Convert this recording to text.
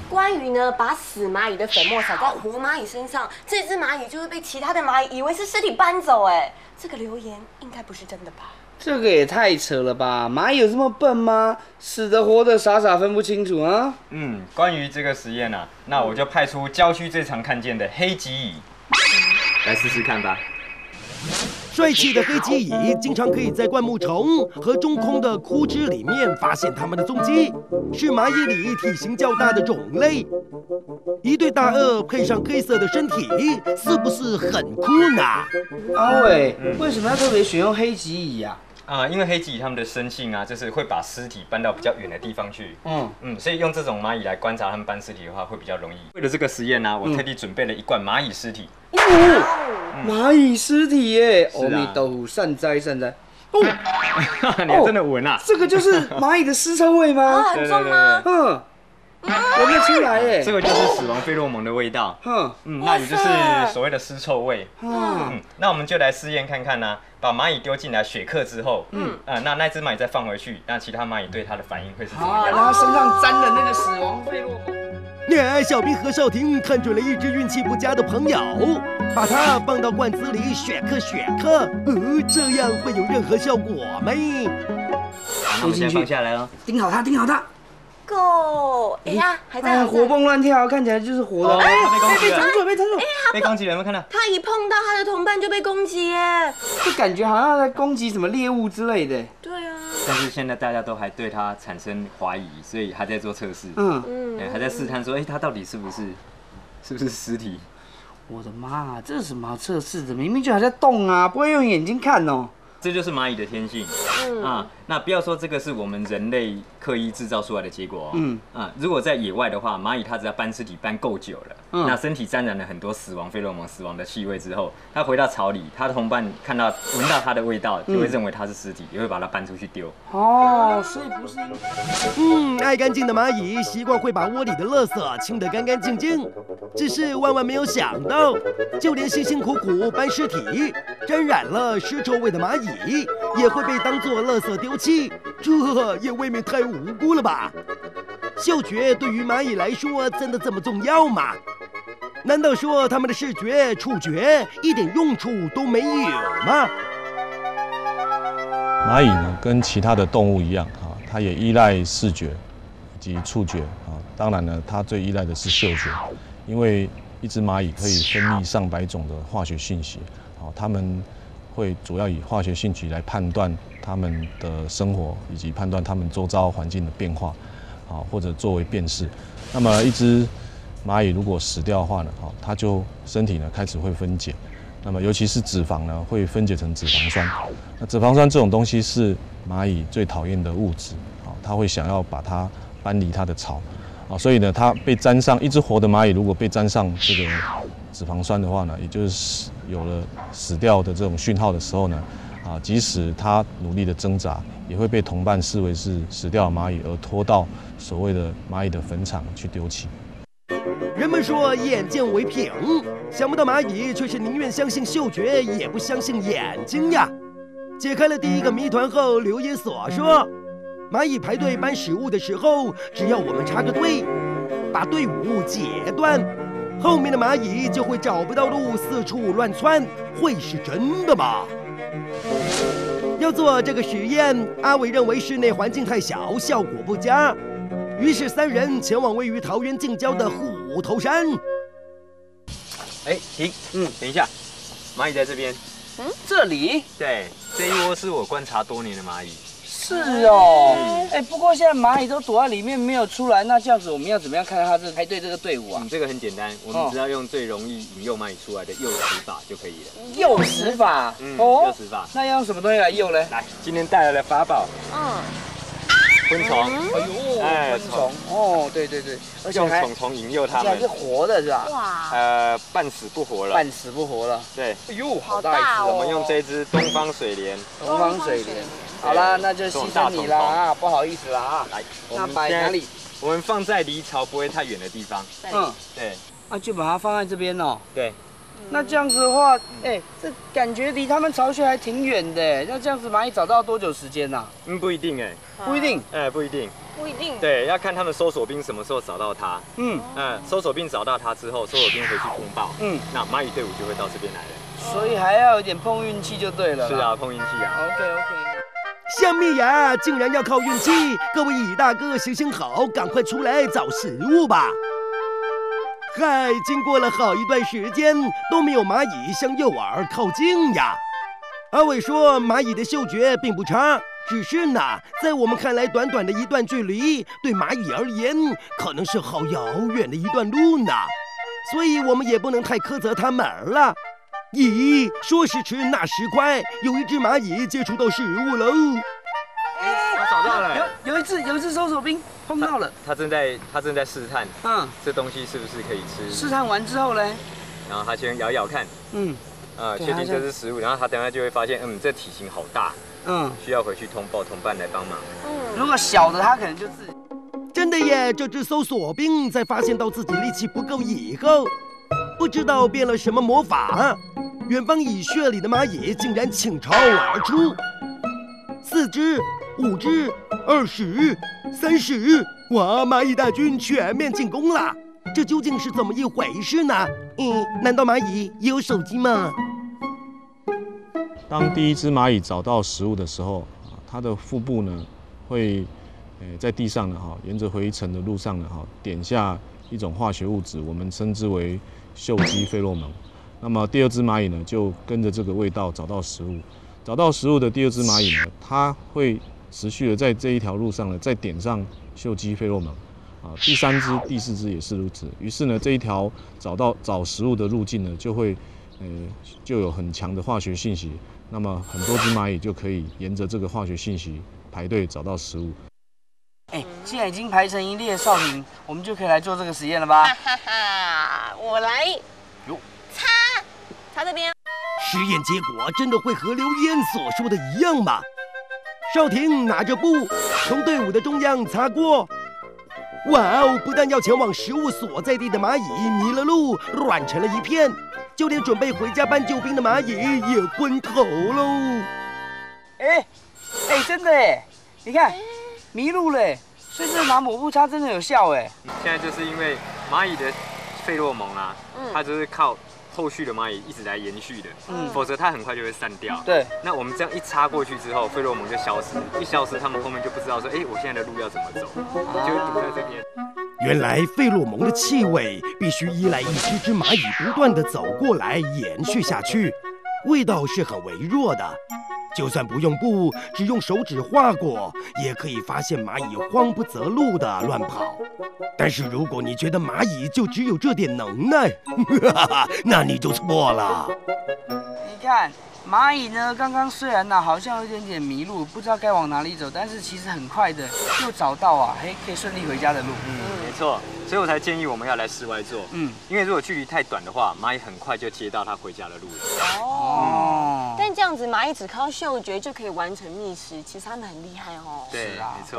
关于呢，把死蚂蚁的粉末撒在活蚂蚁身上，这只蚂蚁就会被其他的蚂蚁以为是尸体搬走。哎，这个留言应该不是真的吧？ 这个也太扯了吧！蚂蚁有这么笨吗？死的活的傻傻分不清楚啊！ 关于这个实验啊，那我就派出郊区最常看见的黑棘蚁来试试看吧。 帅气的黑棘蚁经常可以在灌木丛和中空的枯枝里面发现它们的踪迹，是蚂蚁里体型较大的种类。一对大颚配上黑色的身体，是不是很酷呢？ 阿伟，为什么要特别选用黑棘蚁啊？ 因为黑棘蚁它们的生性啊，就是会把尸体搬到比较远的地方去。所以用这种蚂蚁来观察它们搬尸体的话，会比较容易。为了这个实验呢，我特地准备了一罐蚂蚁尸体。 蚂蚁尸体耶！阿弥陀佛，善哉善哉。 你还真的闻啊！ 这个就是蚂蚁的尸臭味吗？ 很重吗？ 闻得出来耶。 这个就是死亡费洛蒙的味道。那也就是所谓的尸臭味。那我们就来试验看看呢。把蚂蚁丢进来雪克之后，那只蚂蚁再放回去，那其他蚂蚁对它的反应会是怎么样？ 让它身上沾了那个死亡费洛蒙。 小兵何少廷看准了一只运气不佳的朋友，把它放到罐子里雪克，这样会有任何效果吗？ 那我们先放下来哦， 盯好它。 Go！ 哎呀，还在活蹦乱跳，看起来就是活的。被弹住！ 被攻击了，有没有看到？ 他一碰到他的同伴就被攻击耶！ 就感觉好像在攻击什么猎物之类的。 对啊。 但是现在大家都还对它产生怀疑，所以还在做测试。还在试探说，它到底是不是尸体？ 我的妈，这是什么好测试的？明明就还在动啊，不会用眼睛看哦。 这就是蚂蚁的天性。那不要说这个是我们人类刻意制造出来的结果如果在野外的话，蚂蚁它只要搬尸体搬够久了，那身体沾染了很多死亡费洛蒙、死亡的气味之后，它回到巢里，它的同伴闻到它的味道，就会认为它是尸体，也会把它搬出去丢。 所以不是因为爱干净的蚂蚁习惯会把窝里的垃圾清得干干净净，只是万万没有想到，就连辛辛苦苦搬尸体、沾染了尸臭味的蚂蚁，也会被当作垃圾丢弃，这也未免太无辜了吧？嗅觉对于蚂蚁来说真的这么重要吗？难道说它们的视觉、触觉一点用处都没有吗？ 蚂蚁呢，跟其他的动物一样它也依赖视觉以及触觉当然呢，它最依赖的是嗅觉，因为一只蚂蚁可以分泌上百种的化学讯息，它们会主要以化学讯息来判断它们的生活，以及判断它们周遭环境的变化，或者作为辨识。那么一只蚂蚁如果死掉的话呢，它就身体呢开始会分解，那么尤其是脂肪呢会分解成脂肪酸。那脂肪酸这种东西是蚂蚁最讨厌的物质，它会想要把它搬离它的巢，所以呢它被沾上一只活的蚂蚁如果被沾上这个脂肪酸的话呢，也就是有了死掉的这种讯号的时候呢，即使它努力的挣扎，也会被同伴视为是死掉的蚂蚁，而拖到所谓的蚂蚁的坟场去丢弃。 人们说眼见为凭，想不到蚂蚁却是宁愿相信嗅觉，也不相信眼睛呀。解开了第一个谜团后，留言所说，蚂蚁排队搬食物的时候，只要我们插个队，把队伍截断，后面的蚂蚁就会找不到路，四处乱窜，会是真的吗？要做这个实验，阿伟认为室内环境太小，效果不佳，于是三人前往位于桃园近郊的虎头山。 停，等一下，蚂蚁在这边。 这里？ 对，这一窝是我观察多年的蚂蚁。 是哦，不过现在蚂蚁都躲在里面没有出来，那这样子我们要怎么样看它这排队这个队伍啊？ 这个很简单，我们只要用最容易引诱蚂蚁出来的诱食法就可以了。 诱食法？ 诱食法。 那要用什么东西来诱呢？ 来，今天带来的法宝。昆虫。 昆虫。对， 而且用虫引诱它们。 而且还是活的是吧？ 哇。 半死不活了。 半死不活了。 对。 好大一只！ 我们用这只东方水莲。 东方水莲。好啦，那就牺牲你啦不好意思啦来， 那摆哪里？ 我们放在离巢不会太远的地方。对。 就把它放在这边哦。 对。 那这样子的话，这感觉离他们巢穴还挺远的。那这样子蚂蚁找到多久时间呐？ 不一定不一定。 不一定。 不一定。 对，要看他们搜索兵什么时候找到它。搜索兵找到它之后，搜索兵回去通报。那蚂蚁队伍就会到这边来了。 所以还要有点碰运气就对了。 是啊，碰运气啊。 OK。 香蜜呀，竟然要靠运气！各位蚁大哥，行好，赶快出来找食物吧。嗨，经过了好一段时间，都没有蚂蚁向诱饵靠近呀。阿伟说，蚂蚁的嗅觉并不差，只是呢，在我们看来，短短的一段距离，对蚂蚁而言，可能是好遥远的一段路呢。所以我们也不能太苛责它们了。咦，说时迟，那时快，有一只蚂蚁接触到食物喽。 他找到了。 有一次搜索兵碰到了， 他正在试探，这东西是不是可以吃？ 试探完之后呢， 然后他先咬咬看，确定这是食物，然后他等下就会发现，这体型好大，需要回去通报同伴来帮忙。 如果小的他可能就自己。 真的耶，这只搜索兵在发现到自己力气不够以后，不知道变了什么魔法，远方蚁穴里的蚂蚁竟然倾巢而出，4只、5只、20、30，哇！蚂蚁大军全面进攻了，这究竟是怎么一回事呢？难道蚂蚁也有手机吗？ 当第一只蚂蚁找到食物的时候，它的腹部呢会，在地上呢沿着回程的路上呢点下一种化学物质，我们称之为嗅肌费洛蒙。那么第二只蚂蚁呢就跟着这个味道找到食物，找到食物的第二只蚂蚁呢，它会持续的在这一条路上呢再点上嗅肌费洛蒙。第3只、第4只也是如此。于是呢，这一条找食物的路径呢，就有很强的化学信息。那么很多只蚂蚁就可以沿着这个化学信息排队找到食物。 既然已经排成一列，少平，我们就可以来做这个实验了吧？ 我来。擦这边。 实验结果真的会和刘焉所说的一样吗？少廷拿着布从队伍的中央擦过。哇哦！不但要前往食物所在地的蚂蚁迷了路，乱成了一片，就连准备回家搬救兵的蚂蚁也昏头喽。 真的哎，你看迷路了，所以这拿抹布擦真的有效哎。 现在就是因为蚂蚁的费洛蒙啊，它就是靠后续的蚂蚁一直来延续的，否则它很快就会散掉。 对， 那我们这样一插过去之后，费洛蒙就消失，一消失，他们后面就不知道说，我现在的路要怎么走，就会堵在这边。 原来费洛蒙的气味必须依赖一只蚂蚁不断地走过来延续下去，味道是很微弱的。就算不用布，只用手指划过，也可以发现蚂蚁慌不择路地乱跑。但是如果你觉得蚂蚁就只有这点能耐，那你就错了。 你看蚂蚁呢，刚刚虽然呢好像有点点迷路，不知道该往哪里走，但是其实很快的又找到啊，可以顺利回家的路。 没错，所以我才建议我们要来室外做。因为如果距离太短的话，蚂蚁很快就接到它回家的路了。 但这样子蚂蚁只靠嗅觉就可以完成觅食，其实它们很厉害哦。 对，没错。